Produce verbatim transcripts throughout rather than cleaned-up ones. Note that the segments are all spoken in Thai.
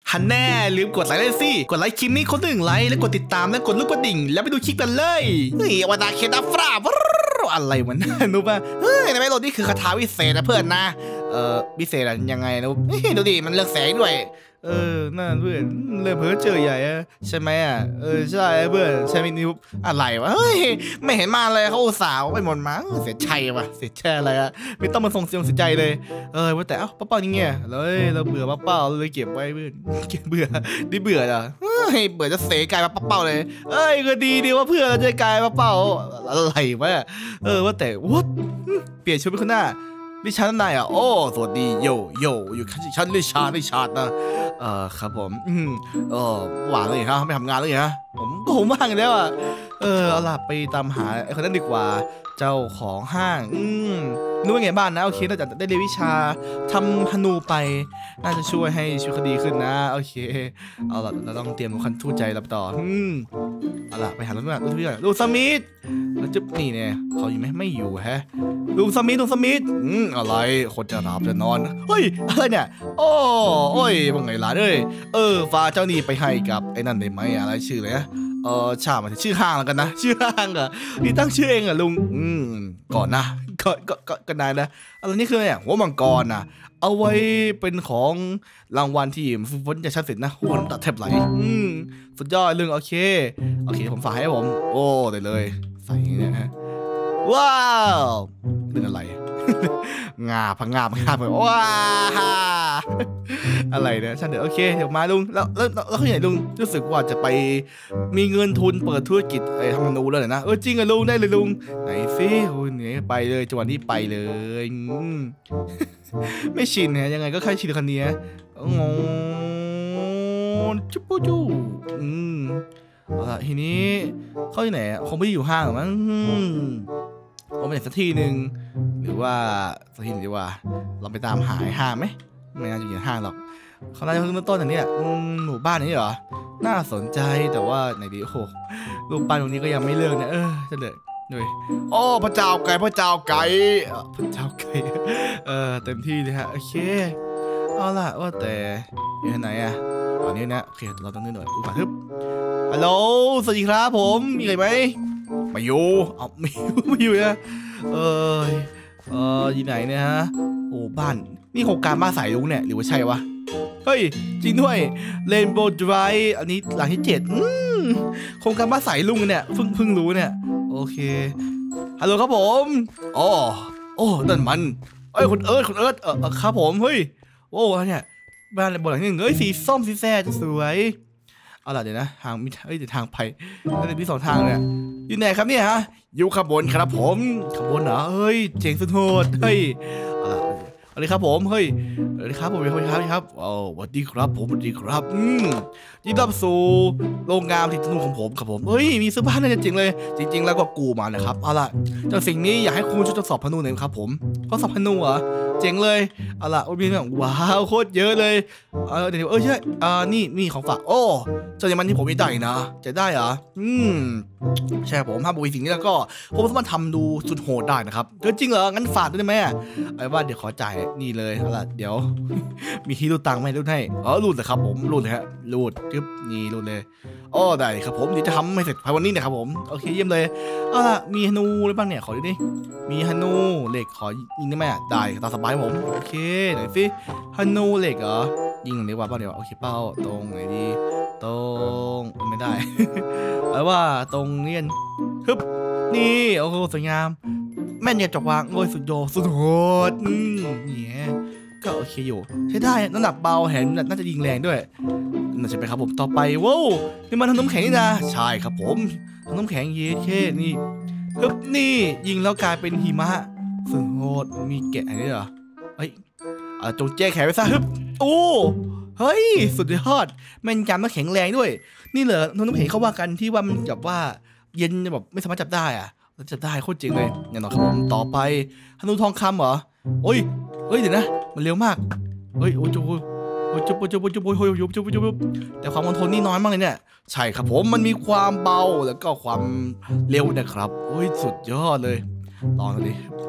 ฮันแน่ลืมกดไลค์เลยสิกดไลค์คลิปนี้คนหนึ่งไลค์แล้วกดติดตามและกดลูกกระดิ่งแล้วไปดูคลิปกันเลยเฮ้ยวันดาเคดับฟราอะไรวะรู้ป่ะเฮ้ยในไม่โหลดนี่คือคาถาวิเศษนะเพื่อนนะเออวิเศษอะไรยังไงนะดูดิมันเลือกแสงด้วยเออนั่นเพื่อนเลือกเพ้อเจอใหญ่อะใช่ไหมอ่ะเออใช่เพื่อนใช่ไหมนิ้วอะไรวะเฮ้ยไม่เห็นมาเลยเขาอุตส่าห์ไปหมดมาเสียใจว่ะเสียใจอะไรอะไม่ต้องมาส่งเสียงเสียใจเลยเออว่าแต่เอ้าป้าเป้านี่ไงเลยเราเบื่อป้าเป้าเลยเก็บไว้เพื่อนเก็บเบื่อดิเบื่ออ่ะเฮ้ยเบื่อจะเสกกลายมาป้าเป้าเลยเอ้ยก็ดีดีว่าเพื่อนเราจะกลายป้าเป้าอะไรวะเออว่าแต่วัดเปลี่ยนชุดเป็นคนหน้าลิชาร์ดนายอ่ะโอ้สวัสดีโยโยอยู่ชั้นลิชาร์ดลิชาร์ดนะเออครับผมอืมเออหวานเลยครับไม่ทำงานเลยฮะผมก็ผมว่างแล้วอ่ะเออเอาล่ะไปตามหาไอ้คนนั้นดีกว่าเจ้าของห้างอืมรู้ว่าไงบ้างนะโอเคเราจะได้เรียนวิชาทำธนูไปน่าจะช่วยให้ชีวิตคดีขึ้นนะโอเคเอาล่ะเราต้องเตรียมคันทู่ใจรับต่ออืมเอาล่ะไปหาลุงด้วยลุงด้วยลุงสมิธแล้วจุ๊บนี่เนี่ยเขาอยู่ไหมไม่อยู่ฮะลุงสมิธลุงสมิธอืมอะไรคนจะหลับจะนอนเฮ้ยอะไรเนี่ยโอ้โอ้ยว่าไงล่ะเอ้ยเออฟ้าเจ้านี่ไปให้กับไอ้นั่นได้ไหมอะไรชื่อเลยนะเออชามันชื่อห้างแล้วกันนะชื่อห้างอะนี่ตั้งชื่อเองอะลุงอืมก่อนนะก็ก็ก็ก็นายนะอะไรนี่คือเนี่ยหัวมังกรนะเอาไว้เป็นของรางวัลที่ฝึกฝนจะชั้นเสร็จนะหัวตัดแทบไหลอืมสุดยอดลุงโอเคโอเคผมฝากให้ผมโอ้ได้เลยใส่เนี่ยฮะว้าวเป็นอะไรงาพังงาพังงาไปว้าอะไรเนี่ยฉันเดี๋ยวโอเคเดี๋ยวมาลุงแล้วแล้วแล้วเขาไหนลุงรู้สึกว่าจะไปมีเงินทุนเปิดธุรกิจไอ้ทำธนูแล้วนะเออจริงอะลุงได้เลยลุงไหนซิโอ้ยเนี่ยไปเลยจังหวะนี้ไปเลยไม่ชินเนี่ยยังไงก็แค่ชินคันนี้งงจุ๊บจุ๊บอืมเอาละทีนี้เขาที่ไหนคงไม่อยู่ห้างหรอกมั้งเขาไปไหนสักที่หนึ่งหรือว่าสักที่หนึ่งดีกว่าเราไปตามหาห้างไหมไม่น่าจะอยู่ห้างหรอกเขาน่าจะเพิ่งต้นอย่างนี้หมู่บ้านนี้เหรอน่าสนใจแต่ว่าไหนดีโอ้โหรูปปั้นตรงนี้ก็ยังไม่เลิกนะเออจะเลยด้วยโอ้พระเจ้าไก่พระเจ้าไก่พระเจ้าไก่เออเต็มที่เลยฮะโอเคเอาล่ะว่าแต่อยู่ที่ไหนอะตอนนี้นะโอเคเราต้องนึกหน่อยอุปถัมภ์ฮัลโหลสวัสดีครับผมมีอะไรไหมมาอยู่เอาไม่ไม่อยู่นะเออเอออยู่ไหนเนี่ยฮะโอ้บ้านนี่โครงการบ้านสายลุงเนี่ยหรือว่าใช่วะเฮ้ยจริงด้วยเรนโบว์ไดรฟ์อันนี้หลังที่เจ็ดโครงการบ้านสายลุงเนี่ยเพิ่งเพิ่งรู้เนี่ยโอเคฮัลโหลครับผมอ๋อโอ้นั่นมันเอ้ยคุณเอิร์ธคุณเอิร์ธเออครับผมเฮ้ยโอ้เนี่ยบ้านบนหลังนึงเอ้ยสีส้มสีแซ่จะสวยเอาล่ะเดี๋ยวนะทางมีเอ้ยเดี๋ยวทางไปแล้วมีสองทางเนี่ยอยู่ไหนครับเนี่ยฮะอยู่ขบวนครับผมขบวนเหรอเฮ้ยเจ๋งสุดโหดเฮ้ยเอาล่ะสวัสดีครับผมเฮ้ยสวัสดีครับผมเป็นคนครับครับโอ้สวัสดีครับผมสวัสดีครับอืมยินดีต้อนรับสู่โรงงานที่ธนูของผมครับผมเฮ้ยมีเสื้อผ้าน่าจะจริงเลยจริงๆแล้วก็กูมานะครับเอาล่ะจากสิ่งนี้อยากให้คุณช่วยทดสอบพนูหน่อยครับผมทดสอบพนูเหรอเจ๋งเลยเอาล่ะโอ้ยมีแบบว้าวโคตรเยอะเลยเออเดี๋ยวเออใช่อ่านี่มีของฝากโอ้เจ้าอย่างมันที่ผมไม่ได้นะจะได้เหรออืมใช่ผมถ้าบุยสิ่งนี้แล้วก็ผมสามารถทำดูสุดโหดได้นะครับจริงเหรองั้นฝากได้ไหมไอ้ว่าเดี๋ยวขอจ่ายนี่เลยเอาล่ะเดี๋ยวมีที่รูดตังค์ไหมรูดให้อ๋อรูดเลยครับผมรูดเลยฮะรูดจึ๊บนี่รูดเลยอ๋อได้ครับผมเดี๋ยวจะทำให้เสร็จภายวันนี้นะครับผมโอเคเยี่ยมเลยเอาล่ะมีฮนูหรือเปล่าเนี่ยขอดูดิมีฮนูเหล็กขอยิงได้ไหมได้ตามสบายผมโอเคไหนสิฮนูเหล็กเหรอยิงหรือว่าเป้าเดี๋ยวโอเคเป้าตรงไหนดีตรงไม่ได้เอาว่าตรงเนียนฮึบนี่โอ้โหสวยงามแม่นอย่าจกวางโอ้ยสุดโยสุดโหดอืมเนี่ยก็โอเคอยู่ใช้ได้น้ำหนักเบาแหนน่าจะยิงแรงด้วยน่าจะไปครับผมต่อไปว้าวนี่มันทำน้ำแข็งนี่นะใช่ครับผมทำน้ำแข็งเยเคนี่ฮึบนี่ยิงแล้วกลายเป็นหิมะสุดโหดมีแกะอะไรเหรอเฮ้ยจงแจ้แขนไปซะฮึบโอ้เฮ้ยสุดยอดแม่นยำและแข็งแรงด้วยนี่เหรอน้ำแข็งเขาว่ากันที่ว่ามันแบบว่าเย็นแบบไม่สามารถจับได้อะจับได้โคตรจริงเลยอย่างน้อยครับผมต่อไปธนูทองคำเหรอโอ้ยเฮ้ยเดี๋ยวนะมันเร็วมากเฮ้ยโอ้ยจุ๊บโอ้ยจุ๊บจุ๊บจุ๊บโอ้ยโอ้ยจุ๊บจุ๊บจุ๊บแต่ความอดทนนี่น้อยมากเลยเนี่ยใช่ครับผมมันมีความเบาแล้วก็ความเร็วนะครับโอ้ยสุดยอดเลยลองดูดิ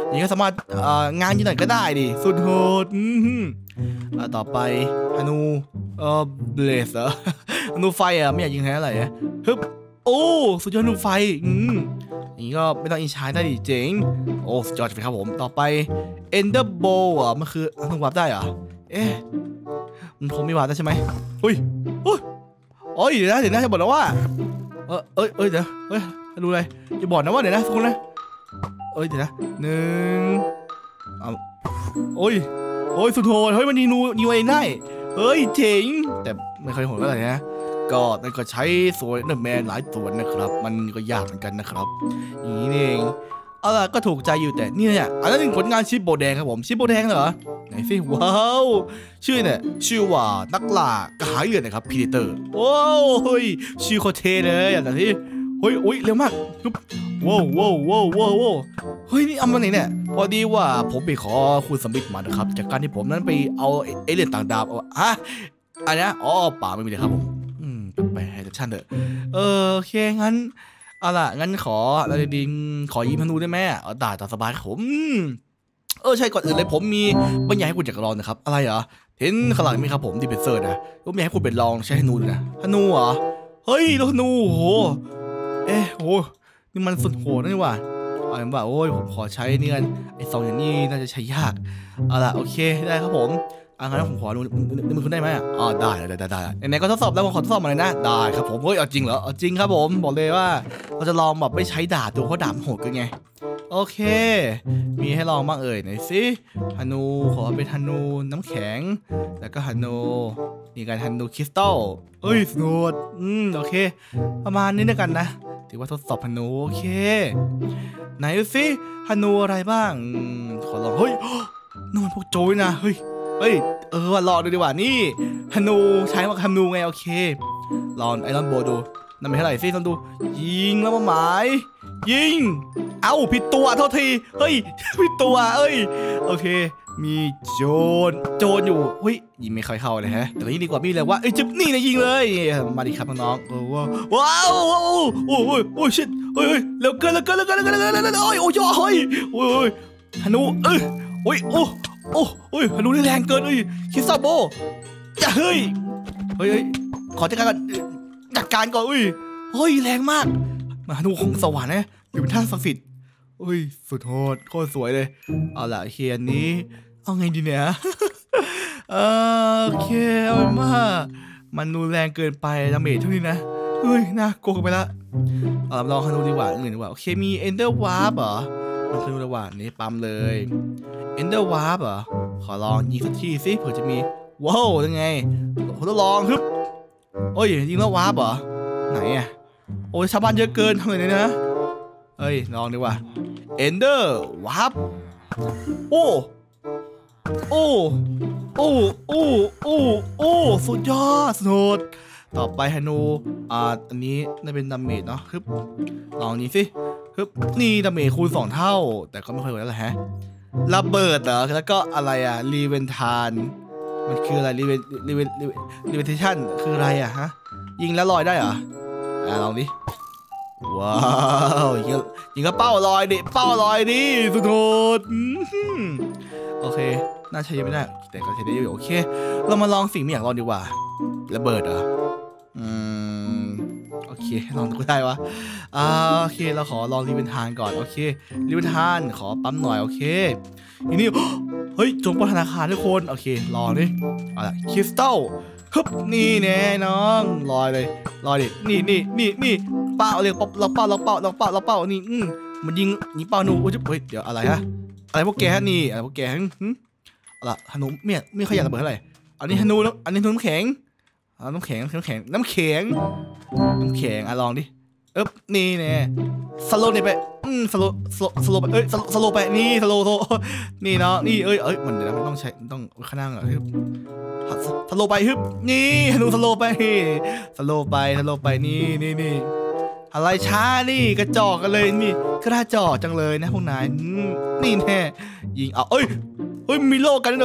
อย่างนี้ก็สามารถงานที่ไหนก็ได้ดิสุดโหดต่อไปฮานูเออเบลสเหรอฮานูไฟอ่ะไม่อยากยิงแค่อะไรอ่ะฮึบโอ้สุดยอดฮานูไฟอืมอย่างนี้ก็ไม่ต้องอินชายได้ดิเจ๋งโอ้สุดยอดไปครับผมต่อไปเอนเดอร์โบอ่ะมันคือฮานูวาร์ปได้เหรอเอ๊ะมันคงไม่วาร์ปได้ใช่ไหมอุ้ยอุ้ยโอ้ยเดี๋ยวนะเดี๋ยวนะจะบอกนะว่าเออเอ้ยเอ้ยเดี๋ยวเฮ้ยดูอะไรจะบอกนะว่าเดี๋ยวนะทุกคนนะเอ้ยเดี๋ยวนะหนึ่งเอาโอ้ยโอ้ยสุดโหดเฮ้ยมันนีนูนีไว้ได้เฮ้ยเจ๋งแต่ไม่เคยโหดเท่าไหร่นะก็นั่นก็ใช้ส่วนเนอร์แมนหลายส่วนนะครับมันก็ยากเหมือนกันนะครับอย่างนี้เองเอาล่ะก็ถูกใจอยู่แต่นี่เนี่ยอันนั้นเป็นผลงานชิปโบแดงครับผมชิปโบแดงเหรอไหนสิว้าวชื่อเนี่ยชื่อว่านักล่ากระหายเลือดนะครับพีเตอร์โอ้ยชื่อโคเทเลยอย่างที่เฮ้ยโอ้ยเร็วมากว้าวว้าวว้าวว้าวเฮ้ยนี่เอามาไหนเนี่ยพอดีว่าผมไปขอคุณสมิธมานะครับจากการที่ผมนั้นไปเอาเอเลี่ยนต่างดาวเอาฮะอันนี้อ๋อป่าไม่มีเลยครับผมอืมไปให้ท่านเถอะเออโอเคงั้นเอาล่ะงั้นขออะไรดีขอยิ้มพนูได้ไหมเอาด่าตามสบายผมเออใช่ก่อนอื่นเลยผมมีบางอย่างให้คุณจักรลองนะครับอะไรเหรอเห็นข้างหลังไหมครับผมดิเบเซอร์นะผมอยากให้คุณเป็นลองใช้ธนูดูนะธนูเหรอเฮ้ยธนูโหเอ๊ะโหนี่มันสุดโหดนี่ว่าเอาเป็นว่าโอ้ยผมขอใช้นี่กันไอ้ซองอย่างนี้น่าจะใช้ยากเอาล่ะโอเคได้ครับผมอ่ะงั้นผมขอดูในมือคุณได้ไหมอ๋อได้ได้ได้ได้ไหนๆก็ทดสอบแล้วผมขอทดสอบมาเลยนะได้ครับผมเฮ้ยเอาจริงเหรอเอาจริงครับผมบอกเลยว่าเราจะลองแบบไม่ใช้ดาบดูเพราะดาบโหดกันไงโอเคมีให้ลองบ้างเอ่ยไหนสิฮานูขอเป็นฮานูน้ำแข็งแล้วก็ฮานูมีการฮานูคริสตัลเอ้ยสนุกอืมโอเคประมาณนี้ด้วยกันนะถือว่าทดสอบฮานูโอเคไหนดูสิฮานูอะไรบ้างขอลองเฮ้ยนู่นพวกโจยนะเฮ้ยเฮ้ยเออว่าลองดูดีกว่านี่ฮานูใช้มาฮานูไงโอเคลองไอรอนโบดูนั่นเป็นเท่าไหร่สิลองดูยิงแล้วมาหมายยิงเอ้าผิดตัวโทษทีเฮ้ยผิดตัวเอ้ยโอเคมีโจรโจรอยู่เฮ้ยยิงไม่ค่อยเข้าเลยฮะแต่ก็ยิงดีกว่ามีเลยว่าเอ้ยจิ๊บนี่นะยิงเลยมาดิครับน้องๆว้าวว้าวโอ้โหโอ้ชิดเฮ้ยเร็วเกินเร็วเกินเร็วเกินเร็วเกินเร็วเกินโอ้ยโอ้ยโอ้ยโอ้ยฮานูเอ้ยโอ้ยโอ้โอ้โอ้ยฮานูนี่แรงเกินเอ้ยคิดซาโบอย่าเฮ้ยเฮ้ยขอจัดการก่อนจัดการก่อนเอ้ยเฮ้ยแรงมากมาฮานูของสวรรค์นะหรือเป็นท่าศักดิ์สิทธิ์เฮ้ยสุดโหดโคตรสวยเลยเอาล่ะเคียนนี้เอาไงดีเนี่ยโอเคเอามามันดูแรงเกินไปดาเมจเท่านี้นะเฮ้ยน่ากลัวไปละเอาลองฮานูดีกว่าอื่นดีกว่าโอเคมีเอนเดอร์วาร์ปเหรอมันคือระหว่างนี้ปั๊มเลยเอนเดอร์วาร์ปเหรอขอลองยิงสักทีสิเผื่อจะมีว้าวยังไงผมต้องลองฮึบโอ้ยยิงแล้ววาร์ปเหรอไหนอ่ะโอ้ยชาวบ้านเยอะเกินทำไงเนี่ยนะเฮ้ยลองดีกว่าเอนเดอร์วาร์ปโอ้โอ้โอ้โอ้โอ้โอ้สุดยอดสุดต่อไปฮานูอ่าอันนี้น่าเป็นดาเมจเนาะฮึบลองนี้สิฮึบนี่ดาเมจคูณสองเท่าแต่ก็ไม่ค่อยเหมือนแล้วแฮะระเบิดเหรอแล้วก็อะไรอ่ะรีเวนทานมันคืออะไรรีเวนรีเวนรีเวนเทชั่นคืออะไรอ่ะฮะยิงแล้วลอยได้เหรออ่าลองดิว้าวยิงยิงก็เป้าลอยดิเป้าลอยดิสุดโหดโอเคน่าใช้ยังไม่ได้แต่ก็ใช้ได้อยู่โอเคเรามาลองสิ่งไม่อยากลองดีกว่าระเบิดเหรออืมโอเคลองดูได้วะอ่าโอเคเราขอลองรีเวนทานก่อนโอเครีเวนทานขอปั๊มหน่อยโอเคทีนี้เฮ้ยจงปล้นธนาคารทุกคนโอเคลองดิเอาล่ะคริสตัลฮึบนี่แน่น้องลอยเลยลอยดินี่นี่นี่นี่เป้าเลยเราเป้าเราเป้าเราเป้าเราเป้านี่อืมมันยิงยิงเป้าหนูโอ้ยเฮ้ยเดี๋ยวอะไรฮะอะไรพวกแกฮะนี่อะไรพวกแกฮะเอาล่ะฮานูเมียไม่ค่อยอยากระเบิดเท่าไหร่อันนี้ฮานูแล้วอันนี้น้ำแข็งน้ำแข็งน้ำแข็งน้ำแข็งน้ำแข็งอ่ะลองดิเอ๊บนี่แน่สโลว์นี่ไปอืมสโลสโลสโลไปเอ้ยสโลไปนี่สโลโซนี่เนาะนี่เอ้ยเอ้ยมันเดี๋ยวมันต้องใช้ต้องข้างล่างอ่ะสโลไปฮึบนี่ฮานูสโลไปสโลไปสโลไปนี่นี่นี่อะไรช้านี่กระจอกกันเลยนี่กระจอกจังเลยนะพวกนายนี่แน่ยิงเอาเอ้ยเฮ้ยมีโลกันเหรอ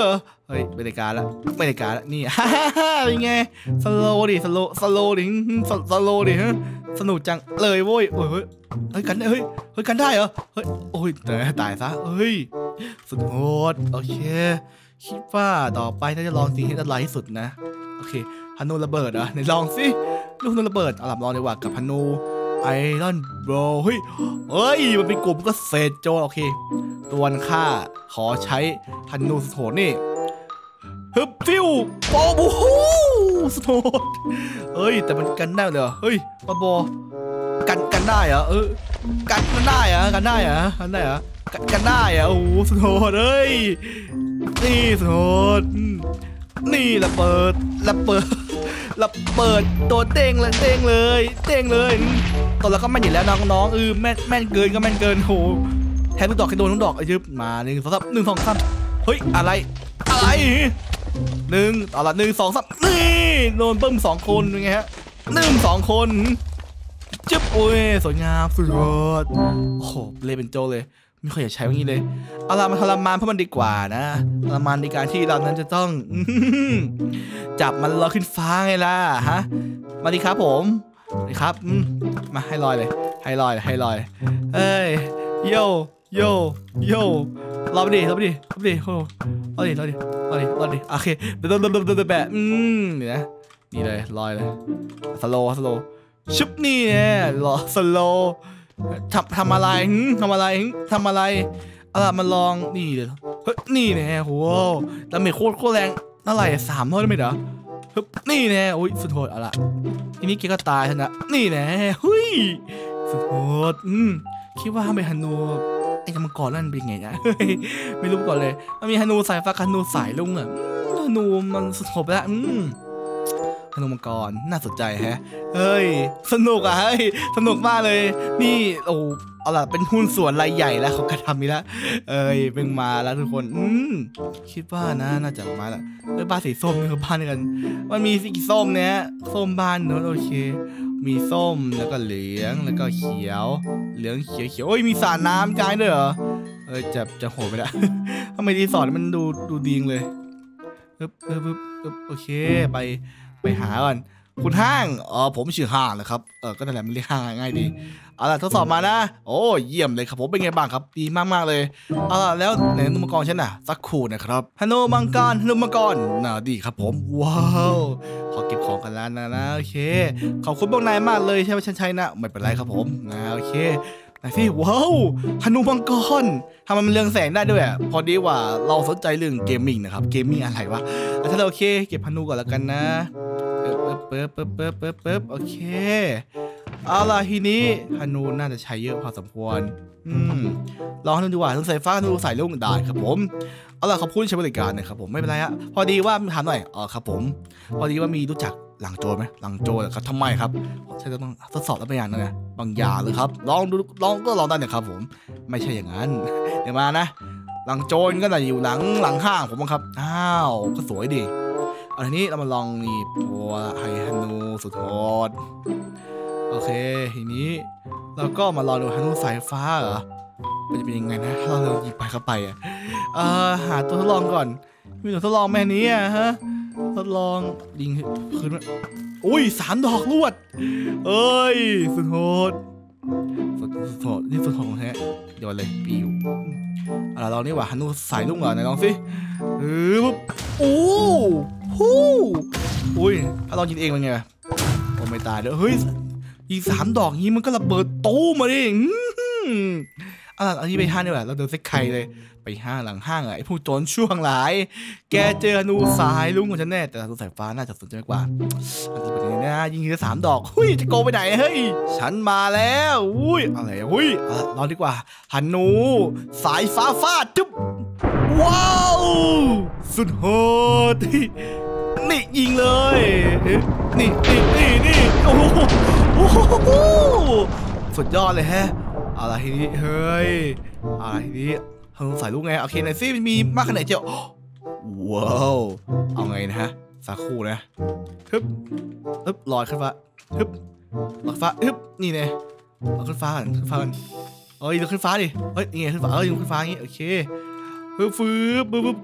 เฮ้ยไม่ได้การละไม่ได้การละนี่ฮ่าฮ่าฮ่าเป็นไงสโลดิสโลสโลดิสโลดิฮะสนุกจังเลยโว้ยเฮ้ยเฮ้ยกันเฮ้ยเฮ้ยกันได้เหรอเฮ้ยโอ้ยแต่ตายซะเฮ้ยสุดโหดโอเคคิดว่าต่อไปน่าจะลองสิ่งที่อันตรายที่สุดนะโอเคฮันนูระเบิดเหรอไหนลองสิลูกฮันนูระเบิดเอาล่ะลองดีกว่ากับฮันนูไอรอนโบรเฮ้ยเฮ้ยมันเป็นกลุ่มก็เศษโจโอเคตัวข้าขอใช้ฮันนูสโตนนี่ฮึบฟิวโอ้โหสโตนเฮ้ยแต่มันกันได้เลยเฮ้ยปะโบกันกันได้เหรอเออกันมันได้เหรอกันได้เหรอกันได้เหรอกันกันได้เหรอโอ้โหสโตนเฮ้ยนี่สโตนนี่ระเบิดระเบิดระเบิดตัวเต้งเลยเต้งเลยเต้งเลยตัวเราก็แม่นอยู่แล้วน้องๆเออแม่นแม่นเกินก็แม่นเกินโหแทนทุกดอกแค่โดนทุกดอกยึบมาหนึ่งสองสามหนึ่งสองสามเฮ้ยอะไรอะไรหนึ่งต่อละหนึ่งสองสามนี่โดนเบิ้มสองคนยังไงฮะหนึ่งสองคนจึ๊บโอ้ยสวยงามสุดยอดโอ้โหเลยเป็นโจเลยไม่ค่อยอยากใช้แบบนี้เลยเอาละมาทรมานเพราะมันดีกว่านะทรมานในการที่เรานั้นจะต้องจับมันลอยขึ้นฟ้าไงล่ะฮะมาดีครับผมนี่ครับมาให้ลอยเลยให้ลอยให้ลอยเอ้ยโยโยโยรอไปดิรอไปดิรอไปดิโอ้รอดิรอดิรอดิรอดิโอเคเดินเดินเดินเดินแบบอืมนี่นะนี่เลยลอยเลยสโลสโลชุบนี่เนี่ยรอสโลทำทำอะไรทำอะไรทำอะไรเอาล่ะมาลองนี่เลยเฮ้ยนี่แน่โหแล้วไม่โคตรโคตรแรงเท่าไหร่สามร้อยได้ไหมเหรอฮึบนี่แน่โอ้ยสุดโหดเอาล่ะทีนี้เกก็ตายชนะนี่แน่เฮ้ยสุดโหดอืมคิดว่าทำไมฮันนูไอ้มังกรนั่นเป็นไงนะไม่รู้ก่อนเลยมันมีฮันนูสายฟ้าฮันนูสายลุงอ่ะฮันนูมันสุดโหดแล้วอืมฮันนูมังกรน่าสนใจแฮะเฮ้ยสนุกอ่ะเฮ้ยสนุกมากเลยนี่โอ้เอาล่ะเป็นหุ้นส่วนรายใหญ่แล้วเขากระทำนี่แล้วเอ้ยเพิ่งมาแล้วทุกคนอืมคิดว่านะน่าจะมาแล้วเอ้ยบ้านสีส้มนี่คือบ้านกันมันมีสีส้มเนี้ยส้มบ้านเนอะโอเคมีส้มแล้วก็เหลืองแล้วก็เขียวเหลืองเขียวเขียวโอ้ยมีสระน้ำกลางด้วยเหรอเออจะจะโหดไปแล้วทำไมรีสอร์ทมันดูดูดีเลยปึ๊บปึ๊บปึ๊บปึ๊บโอเคไปไปหาก่อนคุณห้างอ๋อผมชื่อห้างนะครับเออก็นั่นแหละมันเรียกห้างง่ายดีเอาล่ะทดสอบมานะโอ้เยี่ยมเลยครับผมเป็นไงบ้างครับดีมากมากเลยเอาล่ะแล้วไหนฮันนูมังกรฉันน่ะสักครู่นะครับฮันนูมังกรฮันนูมังกรน่าดีครับผมว้าวขอเก็บของกันแล้วนะนะโอเคขอบคุณพวกนายมากเลยใช่ไหมฉันใช่นะไม่เป็นไรครับผมนะโอเคไหนสิว้าวฮันนูมังกรทำไมมันเรืองแสงได้ด้วยอ่ะพอดีว่าเราสนใจเรื่องเกมมิ่งนะครับเกมมิ่งอะไรวะถ้าเราโอเคเก็บฮันนูก่อนแล้วกันนะปึ๊บปึ๊บปึ๊บปึ๊บปึ๊บปึ๊บโอเคเอาล่ะทีนี้ฮันนูน่าจะใช้เยอะพอสมควรอืมลองดูดีกว่าต้องใส่ฟ้าดูใส่ลูกได้ครับผมเอาล่ะขอบคุณใช้บริการนะครับผมไม่เป็นไรฮะพอดีว่าถามหน่อยอ๋อครับผมพอดีว่ามีรู้จักหลังโจรไหมหลังโจรครับทำไมครับใช่ต้องทดสอบแล้วบางอย่างนะบางอย่างเลยครับลองดูลองก็ลองได้นะครับผมไม่ใช่อย่างนั้นเดี๋ยวมานะหลังโจรก็จะอยู่หลังหลังห้างผมครับอ้าวก็สวยดีเอาทีนี้เรามาลองนี่ตัวไฮฮันนูสุดโหดโอเคทีนี้เราก็มาลองดูฮันนูสายฟ้าเหรอมันจะเป็นยังไงนะเราเราหยิบไปเข้าไปอ่ะเออหาตัวทดลองก่อนมีตัวทดลองแม่นี้อ่ะฮะทดลองยิงคืนอุ้ยสามดอกลวดเอ้ยสุดโหดสุดโหดนี่สุดโหดของแท้โยนเลยปิวอะไรลองนี่ว่าฮันนูสายลุงเหรอไหนลองสิเออปุ๊บโอ้ฮู้อุ้ยถ้าลองยิงเองเป็นไงโอ้ไม่ตายเด้อเฮ้ยยิงสามดอกนี้มันก็ระเบิดตู้มาดิอะไรอันนี้ไปห้างดีกว่าเราเดินเซ็กไข่เลยไปห้างหลังห้างไอ้ผู้โจรช่วงหลายแกเจอนูสายลุงของฉันแน่แต่นูสายฟ้าน่าจะสนใจมากกว่าอันนี้เป็นยังไงนะยิงทีละสามดอกหุ้ยจะโกไปไหนเฮ้ยฉันมาแล้วอุ้ยอะไรหุ้ยรอดีกว่าฮันนูสายฟ้าฟาดจุ๊บว้าวสุดโหดนี่ยิงเลยนี่นี่นี่นี่โอ้โหสุดยอดเลยแฮะอะไรทีนี้เฮ้ยอะไรทีนี้เฮ้ยใส่ลูกไงโอเคหน่อยสิมีมากขนาดเจียวว้าวเอาไงนะฮะสักครู่นะฮึบฮึบลอยขึ้นฟ้าฮึบลอยฟ้าฮึบนี่เนี่ยลอยขึ้นฟ้ากันขึ้นฟ้ากันเอ้ยลอยขึ้นฟ้าดิเฮ้ยยังไงขึ้นฟ้าเอ้ยลอยขึ้นฟ้าอย่างงี้โอเคปึ๊บปึ๊บปึ๊บปึ๊บ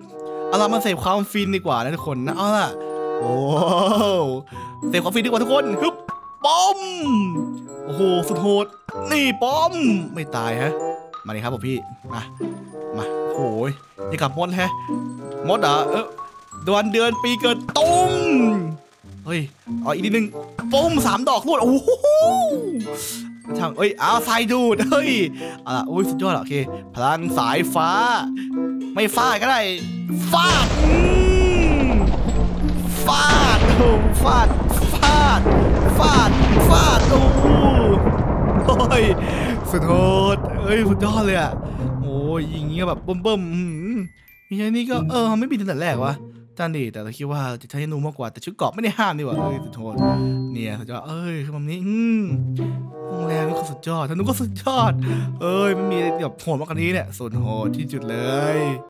เอาล่ะมาเสพความฟินดีกว่านะทุกคนนะเอาล่ะโอ้เสพความฟินดีกว่าทุกคนฮึบป้อมโอ้โหสุดโหดนี่ป้อมไม่ตายฮะมาเลยครับผมพี่มามาโอ้ยนี่กับมดฮะมดเหรอเออเดือนเดือนปีเกิดตุ้มเฮ้ยเอาอีกนิดนึงปุ้มสามดอกรวดโอ้โหช่างเอ้ยเอาไฟดูดเฮ้ยอ่ะโอ้ยสุดยอดโอเคพลังสายฟ้าไม่ฟาดก็ได้ฟาดฟาดโอ้ฟาดฟาดฟาดฟาดโอ้โอ้ยสุดโหดเอ้ยสุดยอดเลยอ่ะโอ้ยยิงเงี้ยแบบเบิ่มเบิ่มนี่ไงนี่ก็เออไม่บินตั้งแต่แรกวะจ้าดิแต่เราคิดว่าจะใช้นูมากกว่าแต่ชุดเกราะไม่ได้ห้ามดีกว่าเอ้ยสุดโหดเนี่ยสุดยอดเอ้ยคือแบบนี้อืมโรงแรมนี่ก็สุดยอดธนูก็สุดยอดเอ้ยมันมีแบบโหดมากกว่านี้เนี่ยสุดโหดที่จุดเลย